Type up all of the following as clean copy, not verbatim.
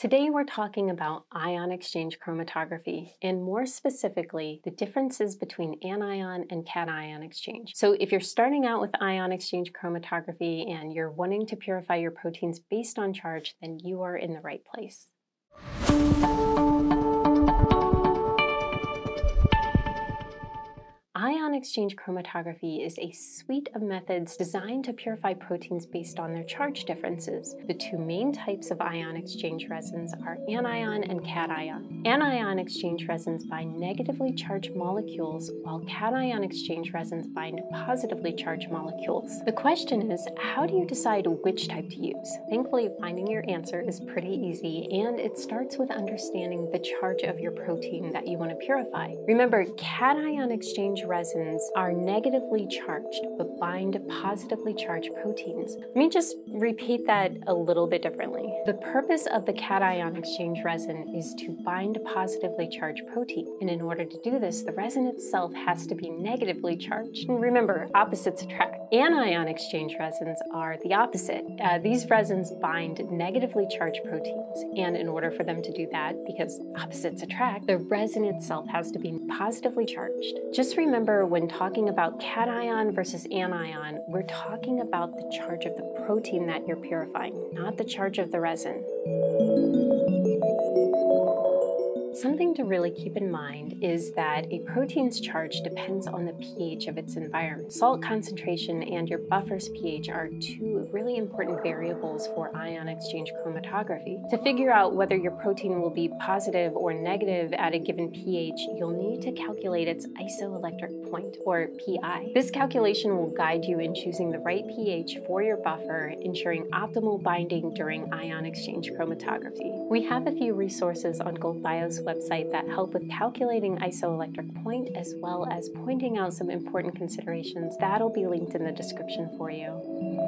Today we're talking about ion exchange chromatography, and more specifically, the differences between anion and cation exchange. So if you're starting out with ion exchange chromatography and you're wanting to purify your proteins based on charge, then you are in the right place. Ion exchange chromatography is a suite of methods designed to purify proteins based on their charge differences. The two main types of ion exchange resins are anion and cation. Anion exchange resins bind negatively charged molecules, while cation exchange resins bind positively charged molecules. The question is, how do you decide which type to use? Thankfully, finding your answer is pretty easy, and it starts with understanding the charge of your protein that you want to purify. Remember, cation exchange resins are negatively charged but bind positively charged proteins. Let me just repeat that a little bit differently. The purpose of the cation exchange resin is to bind positively charged protein, and in order to do this, the resin itself has to be negatively charged. And remember, opposites attract. Anion exchange resins are the opposite. These resins bind negatively charged proteins, and in order for them to do that, because opposites attract, the resin itself has to be positively charged. Just remember, when talking about cation versus anion, we're talking about the charge of the protein that you're purifying, not the charge of the resin. Something to really keep in mind is that a protein's charge depends on the pH of its environment. Salt concentration and your buffer's pH are two really important variables for ion exchange chromatography. To figure out whether your protein will be positive or negative at a given pH, you'll need to calculate its isoelectric point, or PI. This calculation will guide you in choosing the right pH for your buffer, ensuring optimal binding during ion exchange chromatography. We have a few resources on GoldBio's website that help with calculating isoelectric point, as well as pointing out some important considerations. That'll be linked in the description for you.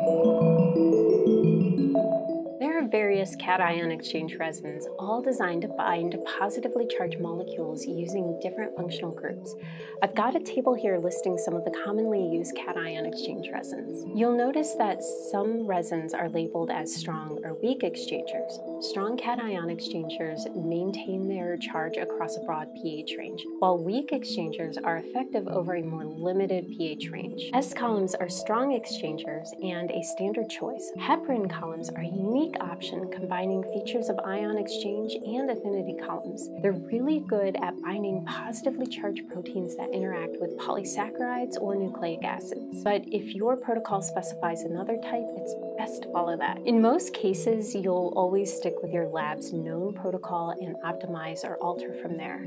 There are various cation exchange resins, all designed to bind positively charged molecules using different functional groups. I've got a table here listing some of the commonly used cation exchange resins. You'll notice that some resins are labeled as strong or weak exchangers. Strong cation exchangers maintain their charge across a broad pH range, while weak exchangers are effective over a more limited pH range. S columns are strong exchangers and a standard choice. Heparin columns are a unique option combining features of ion exchange and affinity columns. They're really good at binding positively charged proteins that interact with polysaccharides or nucleic acids. But if your protocol specifies another type, it's best to follow that. In most cases, you'll always stick with your lab's known protocol and optimize or alter from there.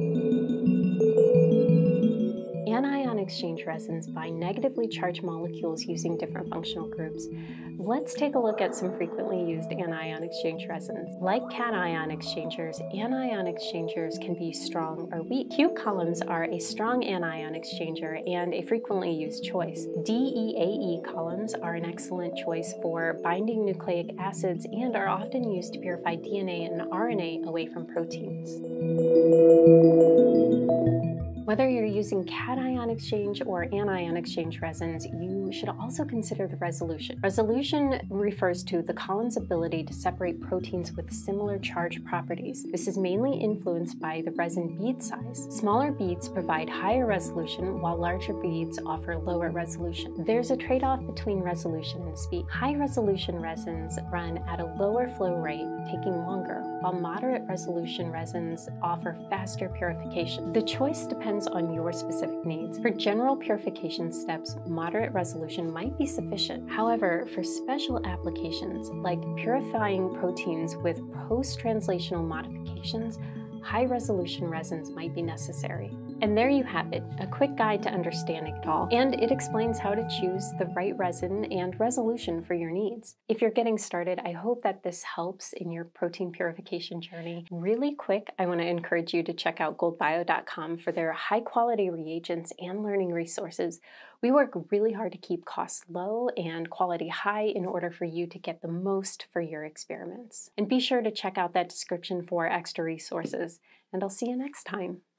Anion exchange resins bind negatively charged molecules using different functional groups. Let's take a look at some frequently used anion exchange resins. Like cation exchangers, anion exchangers can be strong or weak. Q columns are a strong anion exchanger and a frequently used choice. DEAE columns are an excellent choice for binding nucleic acids and are often used to purify DNA and RNA away from proteins. Whether you're using cation exchange or anion exchange resins, you should also consider the resolution. Resolution refers to the column's ability to separate proteins with similar charge properties. This is mainly influenced by the resin bead size. Smaller beads provide higher resolution, while larger beads offer lower resolution. There's a trade-off between resolution and speed. High-resolution resins run at a lower flow rate, taking longer, while moderate resolution resins offer faster purification. The choice depends on your specific needs. For general purification steps, moderate resolution might be sufficient. However, for special applications like purifying proteins with post-translational modifications, high-resolution resins might be necessary. And there you have it, a quick guide to understanding it all. And it explains how to choose the right resin and resolution for your needs. If you're getting started, I hope that this helps in your protein purification journey. Really quick, I want to encourage you to check out goldbio.com for their high-quality reagents and learning resources. We work really hard to keep costs low and quality high in order for you to get the most for your experiments. And be sure to check out that description for extra resources. And I'll see you next time.